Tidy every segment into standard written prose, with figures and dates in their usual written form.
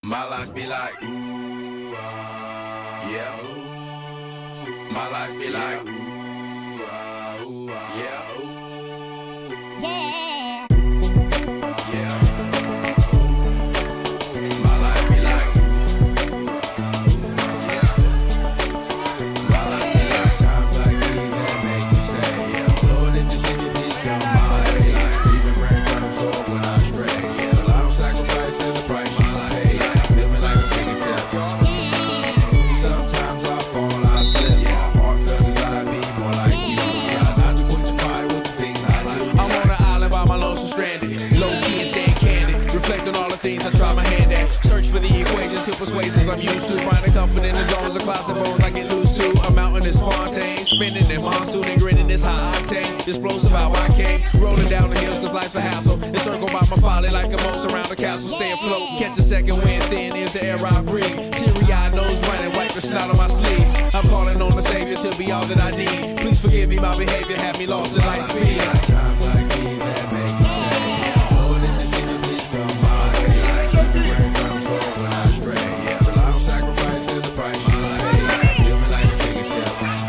My life be like, ooh, yeah, ooh. My life be like, ooh, yeah, ooh. Yeah. Yeah. My life be like, yeah. My life be like times like these that make me say, yeah, Lord, if you see me, please come my way. Even rain comes short when I stray, yeah. Allow sacrifice and the price you pay. Feel me like a fingertip. Sometimes I fall, I slip. Yeah, heartfelt desire be more like you. Try not to quench your fire with the things I do. I'm on an island by my lonesome stranded. Low key and staying candid. Reflect on all the things I try my hand at. Search for the equation to persuasions I'm used to. Finding comfort in the zones of clouds and bones I get loose to. I'm out in this fontaine, spinning in monsoon and grinning this high octane. Explosive how I came, rolling down the hills cause life's a hassle. Encircled by my folly like a moat around the castle. Stay afloat, catch a second wind, thin is the air I breathe. Teary-eyed nose running, wipe the snot on my sleeve. I'm calling on the Savior to be all that I need. Please forgive me, my behavior had me lost in light speed. Times like these that make me say, Lord, if you see me, please come my way. Even rain comes short when I stray. Yeah, rely on sacrifice and the price you pay. Feel me like a fingertip.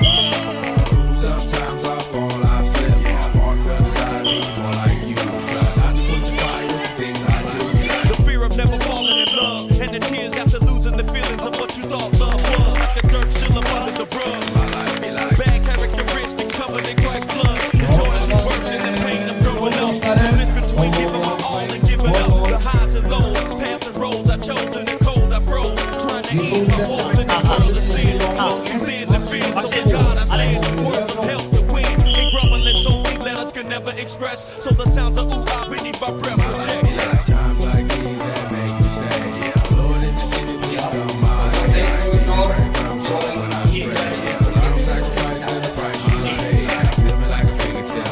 Sometimes I fall, I slip. Yeah, heartfelt desire be more like you. Try not to put your fire with the things I do. The fear of never falling in love, and the tears after losing the feelings of what you thought love was. Like the dirt still up under the rug. My life be like, Bad characteristics covered in Christ's blood. The joy she worked in the pain of growing up. The list between giving my all and giving up. The highs and lows, paths and roads I chose in the cold I froze. Trying to ease my woes in this world of sin. Lost within the fear, so with God I sin. Words of help to win. Ain't grumbling so deep letters can never express. So the sounds of ooh-ah beneath my breath project. it's times like these that make me say, yeah, Lord, if you see me, please come my way. Even rain comes short when I stray. Yeah, rely on sacrifice and the price you pay. Feel me like a fingertip.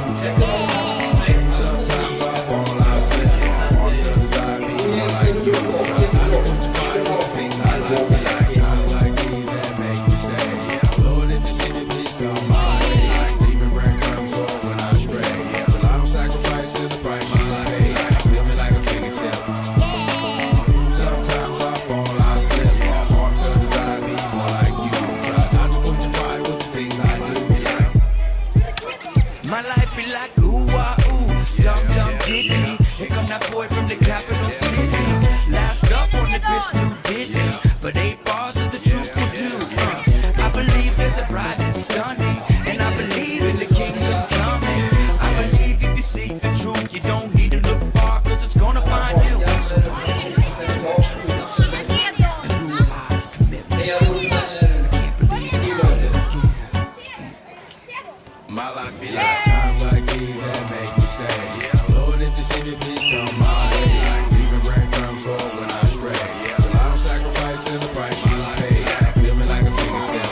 Sometimes I fall, I slip. Yeah, heartfelt desire be more like you. Try not to put your fire with the things I do. It's times like these that make me say, yeah, Lord, if you see me, please come my way. Even rain comes short when I stray. Yeah, rely on sacrifice and the price you pay. Feel me like a fingertip. Sometimes I fall, I slip. Yeah, heartfelt desire be more like you. Try not to put your fire with the things I do. My life be like ooh ah ooh, dum dum diddy. Here come that boy from the capital city. Last up on the bitch new Diddy, but 8 bars of the truth will do. I believe there's a bride that's stunning, and I believe in the kingdom coming. I believe if you seek the truth, you don't need to look far, cause it's gonna find you. So and through lies commitment. I can't believe it. My life be like times like these that make me say, yeah, Lord, if you see me, please come my way. Even rain comes short when I stray. Yeah, rely on sacrifice and the price you pay. Feel me like a fingertip.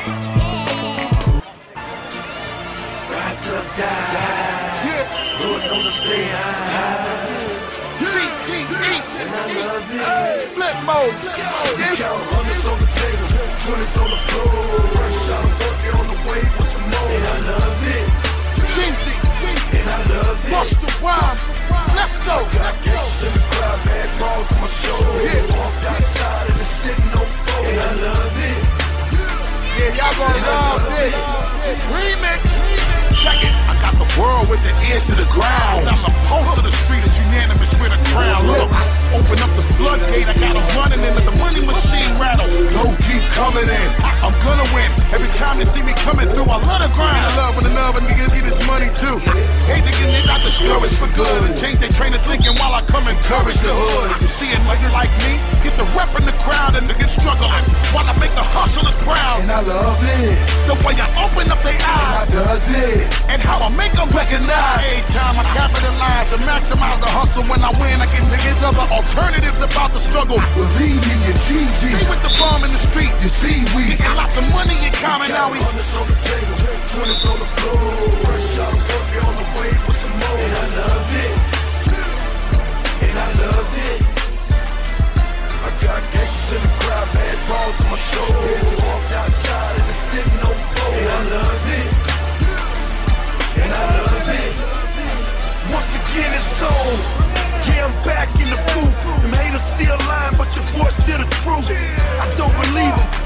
Ride till I die. Lord knows I stay high. CTE, And I love it. flip mode. Count hundreds on the table, 20s on the floor. First shot of working on the way with some more. And I love it. Jeezy, And I love it. bust the rhyme. Let's go. Got gangsters in the crowd, bad balls on my shoulder. Yeah. Walked outside and it's sitting on floor. And I love it. Yeah, y'all gonna love this. Remix. Check it. I got the world with the ears to the ground. I'm the pulse of the street, is unanimous with a crown. Look, open up the floodgate. I got them running in, the money machine rattle. Go keep coming in. I'm gonna win. Every time you see me coming through, I love the grind. I love when another nigga need his money too. Hate to get niggas out discouraged for good and change their train of thinking while I come encourage the hood. You see it like you like me? Get the rep in the crowd and niggas struggling while I make the hustlers proud. And I love it. The way I open up their eyes. Does it. And how I make them recognize. Every time I capitalize and maximize the hustle. When I win, I get niggas other alternatives about the struggle. Believe in your Jeezy. Stay with the bomb in the street. You see, we Got lots of money in common. Now we hundreds on the table, 20s on the floor. First shot of working on the way with some more. And I love it. And I love it. I got gangsters in the crowd, bad balls on my shoulders. Walked outside and it's sitting on floor. And I love it. And I love it. Once again it's on. Yeah, I'm back in the booth. Them haters still lying, but your boy still the truth.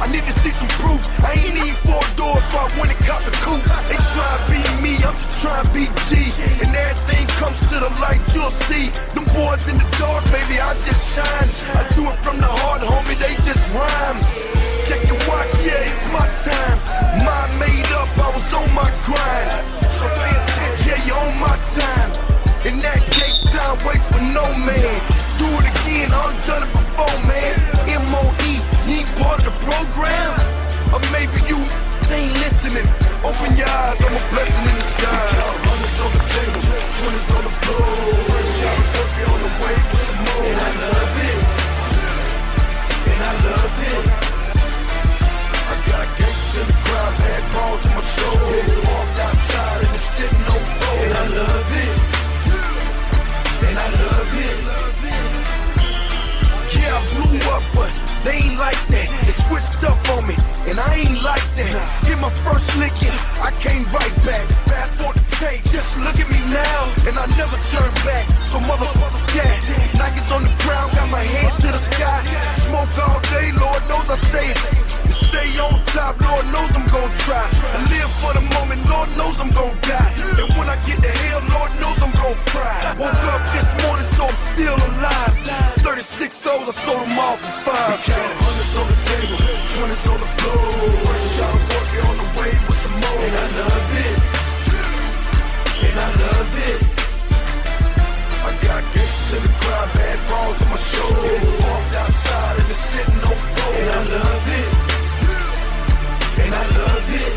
I need to see some proof. I ain't need 4 doors, so I went and caught the coupe. They try to be me, I'm just trying to be G. And everything comes to the light, you'll see. Them boys in the dark, baby, I just shine. I do it from the heart, homie, they just rhyme. Check your watch, yeah, it's my time. Mind made up, I was on my grind. So pay attention, yeah, you're on my time. In that case, time waits for no man. Do it again, I've done it before, man. M.O.E., you ain't part of the program. Or maybe you ain't listening. Open your eyes, I'm a blessing in the sky. Hundreds on the table, 20s on the floor. First shot, working on the way with some more. And I love it. And I love it. I got gangsters in the crowd, bad balls on my shoulders. Walked outside and it's sitting on the floor. And I love it. And I love it. Yeah, I blew up, but they ain't like that. They switched up on me, and I ain't like that. Get my first licking, I came right back. Fast forward the tape, just look at me now, and I never turn back. So motherfucker, yeah, Nike's on the ground, got my head to the sky. Smoke all day, Lord knows I stay on top, Lord knows I'm gon' try. I live for the moment, Lord knows I'm gon' die. And when I get to hell, Lord knows I'm gon' cry. Woke up this morning, so I'm still alive. 36 souls, I sold them all for 5. Hundreds on the table, 20s on the floor. First shot, working on the way with some more. And I love it. And I love it. I got gangsters in the crowd, bad balls on my shoulders. Walked outside and it's sitting on the floor. And I love it. And I love it.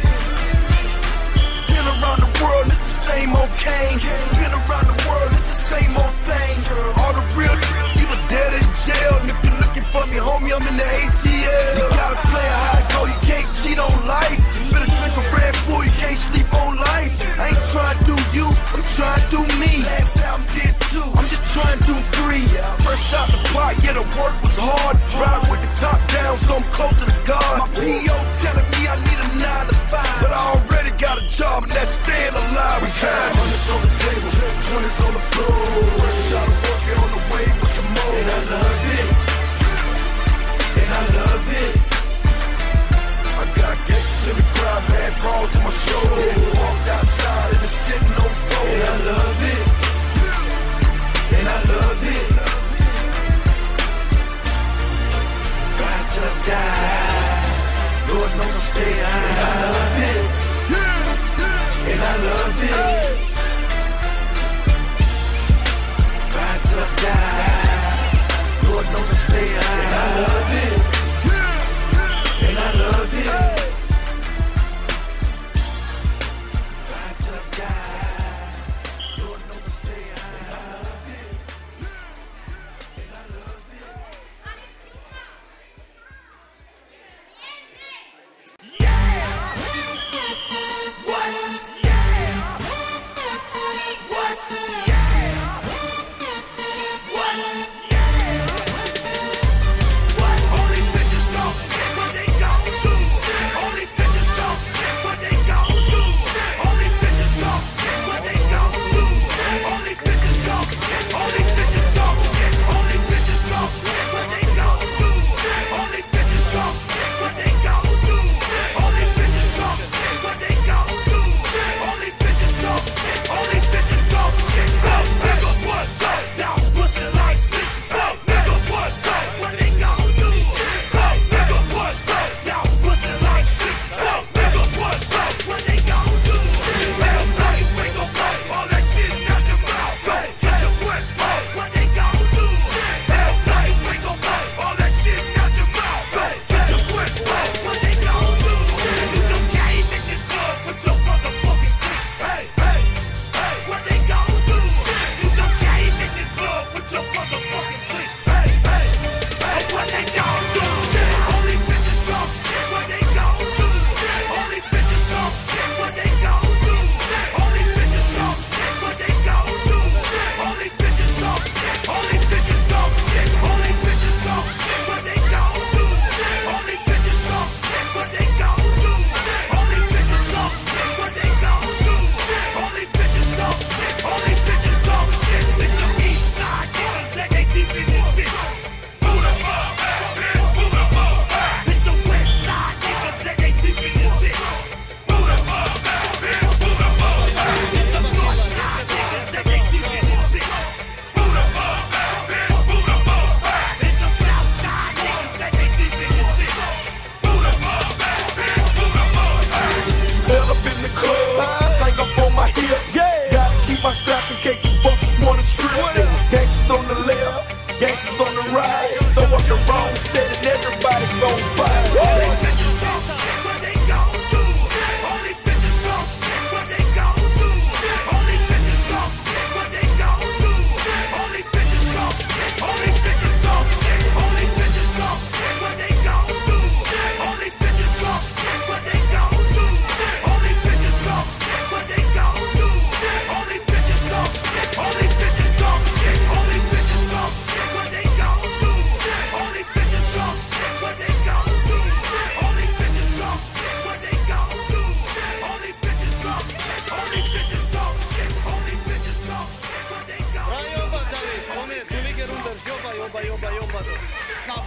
Been around the world, it's the same old cane. Been around the world, it's the same old thing. All the real either dead in jail. And if you're looking for me, homie, I'm in the ATL. You gotta play a high go, you can't cheat on life. You better drink a Red Bull, you can't sleep on life. I ain't trying to do you, I'm trying to do me. Last time I did 2, I'm just trying to do 3. First out the pot, yeah, the work was hard. Ride with the top down, so I'm closer to God. My P.O. telling me I need a 9 to 5, but I already got a job and that's staying alive. We had hundreds on the table, 20s on the floor. First shot of working on the way with some more. And I love it. And I love it. I got gangsters in the crowd, bad balls on my shoulders. Walked outside and it's sitting on the floor. And I love it. And I love it. Ride till I die. Lord knows I stay high. And I love it. And I love it. Ride till I die. Lord knows I stay high. And I love it. And I love it. Ride till I die. Lord knows I stay high. And I love it. And I love it. Yeah! What? Yeah! What? Yeah! What? Yeah!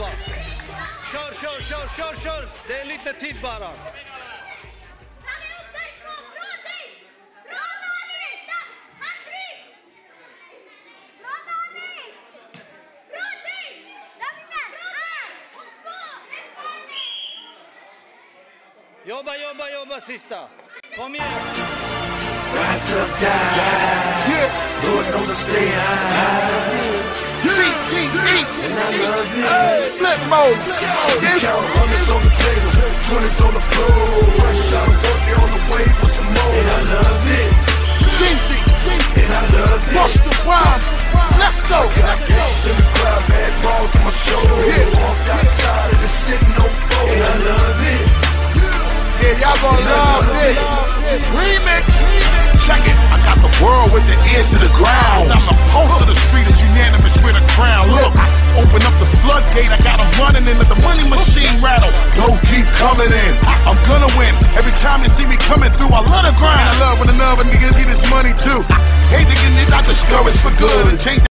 jobba. Kör. Det är lite tid bara. Jobba sista. Kom igen. Ride till I die. Lord knows I stay high. CTE. And I love it. Flip mode. Count hundreds on the table, 20s on the floor. One shot of work on the way with some more. And I love it. Jeezy. And I love it. Bust the rhyme. Let's go. I guess in the crowd, bad balls on my shoulder. Walked outside and it's sitting on four. And I love it. Yeah, y'all gonna love this. Remix. Check it. I got the world with the ears to the ground. I'm the pulse of the street, is unanimous with a crown. Look, open up the floodgate. I got them running in, let the money machine rattle. Don't keep coming in. I'm gonna win. Every time you see me coming through, I love the grind. I love when another nigga get his money too. Hate to get this, I discourage for good and change.